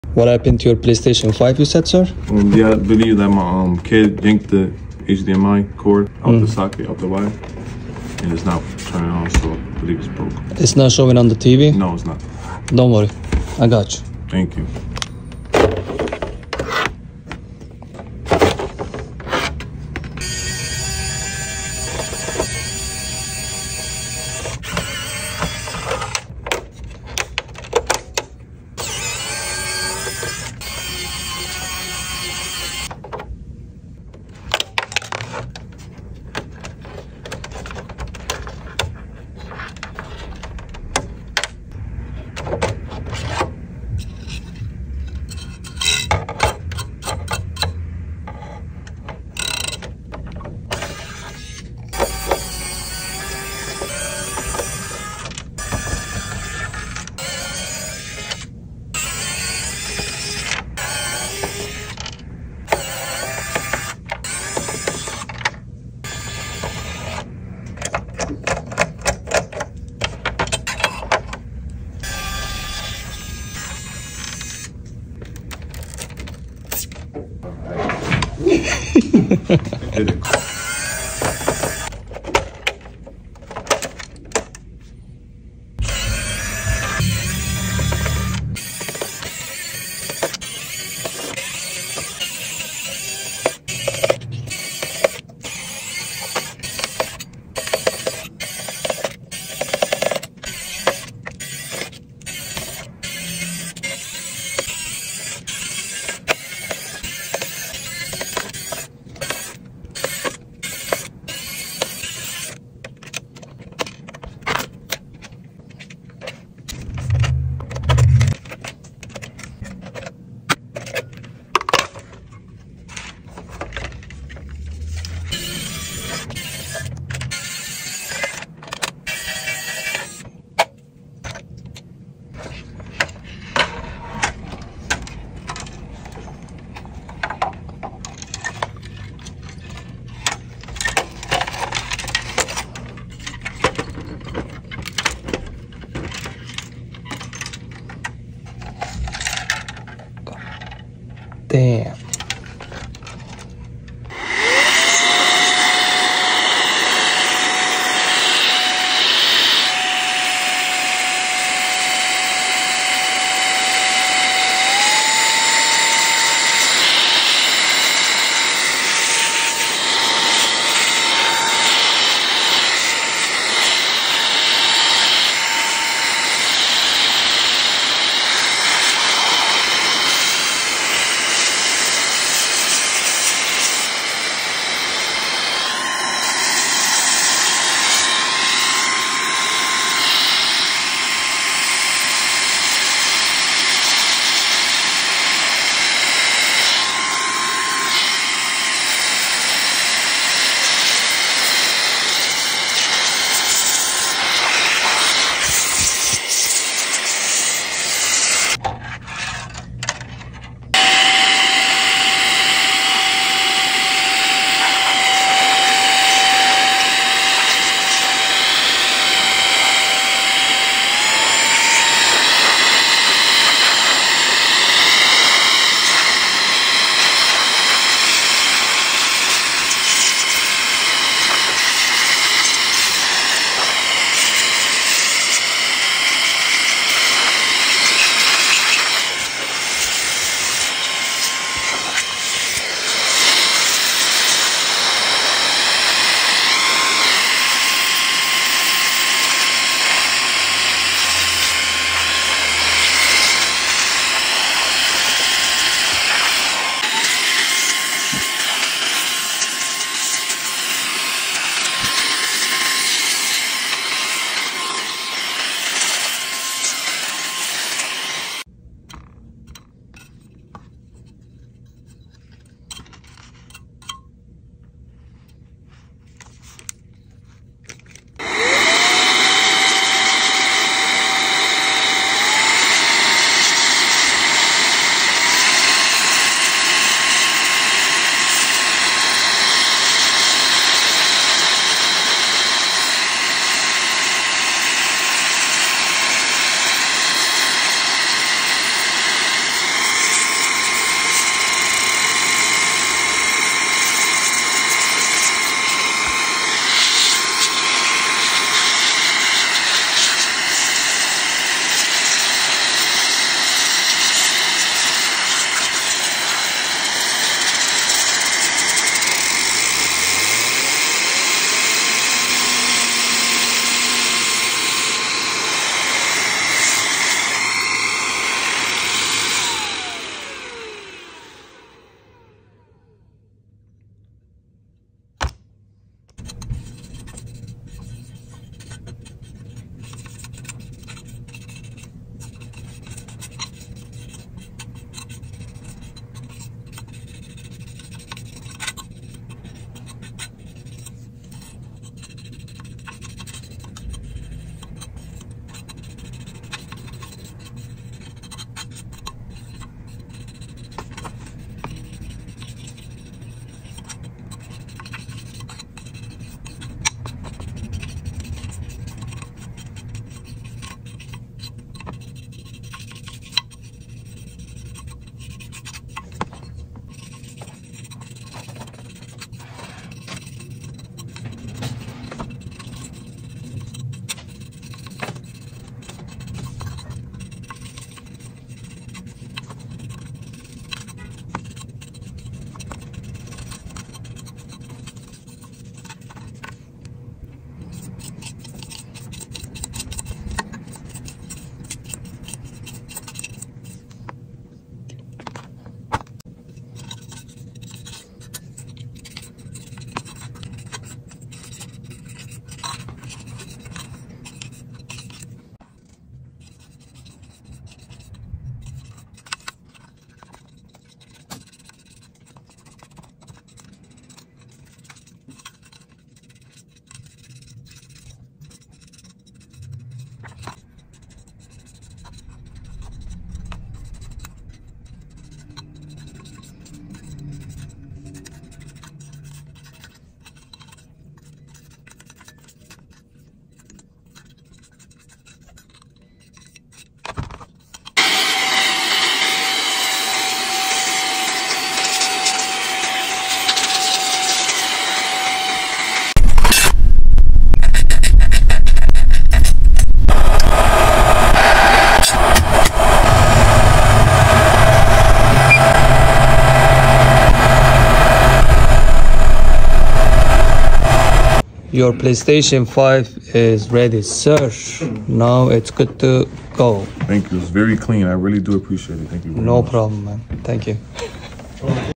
What happened to your PlayStation 5, you said, sir? Yeah, I believe that my kid yanked the HDMI cord out the socket, out the wire, and it's not turning on, so I believe it's broke. It's not showing on the TV? No, it's not. Don't worry, I got you. Thank you. Did it. Your PlayStation 5 is ready, sir. Now it's good to go. Thank you. It's very clean. I really do appreciate it. Thank you very No much. problem, man. Thank you.